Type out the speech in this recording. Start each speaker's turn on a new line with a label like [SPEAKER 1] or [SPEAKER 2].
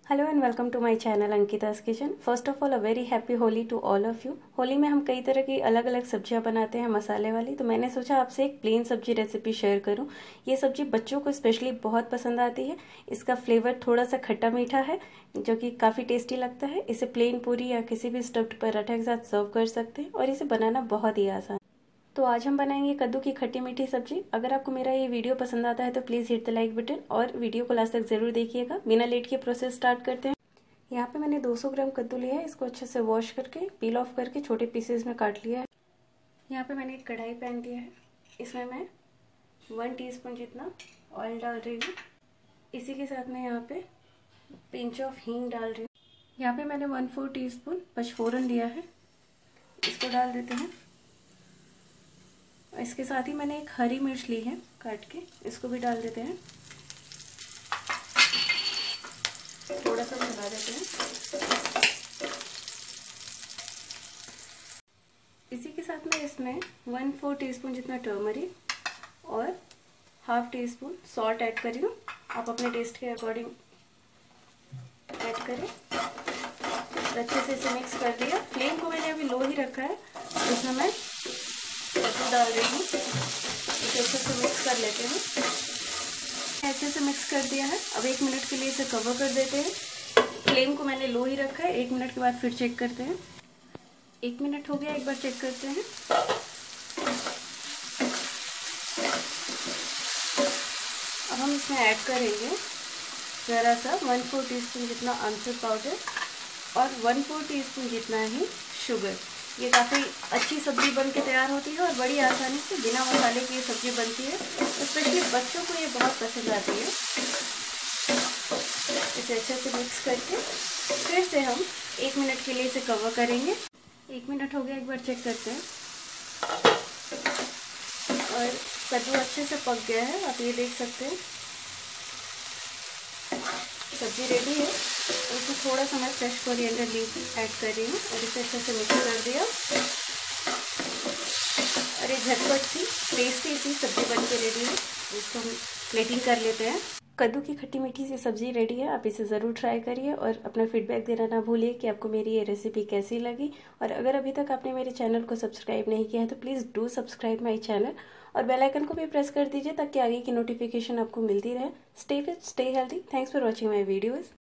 [SPEAKER 1] Hello and welcome to my channel Ankita's kitchen. First of all a very happy Holi to all of you. Holi में हम कई तरह की अलग अलग सब्जियां बनाते हैं मसाले वाली, तो मैंने सोचा आपसे एक प्लेन सब्जी रेसिपी शेयर करूं। ये सब्जी बच्चों को स्पेशली बहुत पसंद आती है। इसका फ्लेवर थोड़ा सा खट्टा मीठा है जो कि काफ़ी टेस्टी लगता है। इसे प्लेन पूरी या किसी भी स्टफ्ड पराठा के साथ सर्व कर सकते हैं और इसे बनाना बहुत ही आसान। तो आज हम बनाएंगे कद्दू की खट्टी मीठी सब्जी। अगर आपको मेरा ये वीडियो पसंद आता है तो please hit the like button और वीडियो को लास्ट तक ज़रूर देखिएगा। बिना लेट के प्रोसेस स्टार्ट करते हैं। यहाँ पे मैंने 200 ग्राम कद्दू लिया है। इसको अच्छे से वॉश करके पील ऑफ करके छोटे पीसेस में काट लिया है। यहाँ पे मैंने एक कढ़ाई पैन लिया है। इसमें मैं 1 टीस्पून जितना ऑयल डाल रही हूँ। इसी के साथ मैं यहाँ पे पिंच ऑफ हींग डाल रही हूँ। यहाँ पे मैंने 1/4 टीस्पून पचफोरन लिया है, इसको डाल देते हैं। इसके साथ ही मैंने एक हरी मिर्च ली है काट के, इसको भी डाल देते हैं। थोड़ा सा मिला देते हैं। इसी के साथ मैं इसमें 1/4 टीस्पून जितना टर्मरिक और ½ टीस्पून सॉल्ट ऐड कर रही हूँ। आप अपने टेस्ट के अकॉर्डिंग ऐड करें। अच्छे से इसे मिक्स कर दिया। फ्लेम को मैंने अभी लो ही रखा है। इसमें मैं कद्दू डाल रही हूँ। इसे अच्छे से मिक्स कर लेते हैं। अच्छे से मिक्स कर दिया है। अब 1 मिनट के लिए इसे कवर कर देते हैं। फ्लेम को मैंने लो ही रखा है। 1 मिनट के बाद फिर चेक करते हैं। 1 मिनट हो गया, एक बार चेक करते हैं। अब हम इसमें ऐड करेंगे ज़रा सा 1/4 टीस्पून जितना आमचूर पाउडर और 1/4 टीस्पून जितना ही शुगर। ये काफ़ी अच्छी सब्जी बन के तैयार होती है और बड़ी आसानी से बिना मसाले की ये सब्जी बनती है। स्पेशली बच्चों को ये बहुत पसंद आती है। इसे अच्छे से मिक्स करके फिर से हम 1 मिनट के लिए इसे कवर करेंगे। 1 मिनट हो गया, एक बार चेक करते हैं। और कद्दू अच्छे से पक गया है, आप ये देख सकते हैं। सब्जी रेडी है। इसमें थोड़ा सा मैं फ्रेश कोरिएंडर लीफ ऐड कर रही हूँ और इसे अच्छे से मिक्स कर दिया। और ये झटपट सी टेस्टी सी सब्जी बन के रेडी है। इसको हम प्लेटिंग कर लेते हैं। कद्दू की खट्टी मीठी सी सब्जी रेडी है। आप इसे ज़रूर ट्राई करिए और अपना फीडबैक देना ना भूलिए कि आपको मेरी ये रेसिपी कैसी लगी। और अगर अभी तक आपने मेरे चैनल को सब्सक्राइब नहीं किया है तो please do subscribe my channel और बेल आइकन को भी प्रेस कर दीजिए ताकि आगे की नोटिफिकेशन आपको मिलती रहे। Stay fit, stay healthy. Thanks for watching my videos.